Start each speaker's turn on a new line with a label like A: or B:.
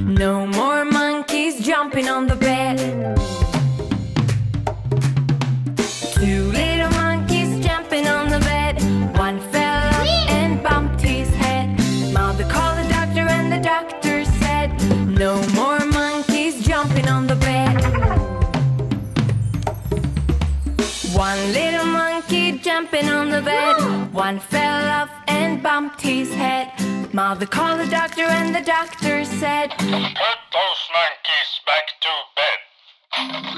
A: No more monkeys jumping on the bed. Two little monkeys jumping on the bed. One fell off and bumped his head. Mother called the doctor and the doctor said, no more monkeys jumping on the bed. One little monkey jumping on the bed. One fell off and bumped his head. Mother called the doctor and the doctor said,
B: put those monkeys back to bed.